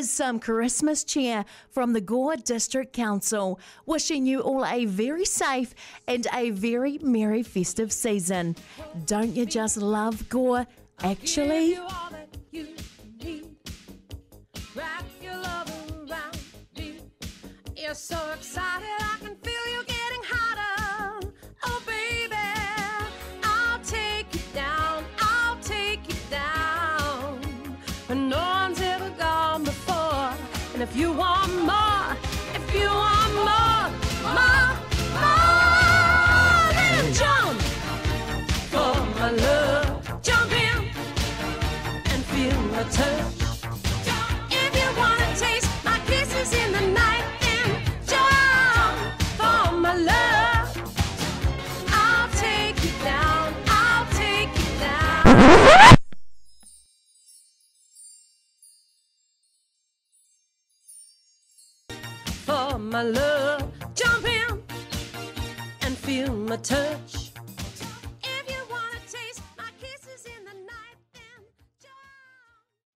is some Christmas cheer from the Gore District Council, wishing you all a very safe and a very merry festive season. Don't you just love Gore? Actually, you're so excited, I can feel you getting hotter. Oh baby, I'll take you down, I'll take you down. And no one's ever gone before. And if you want more, if you want more, then jump for my love. Jump in and feel my touch. If you wanna taste my kisses in the night, for my love, jump in and feel my touch.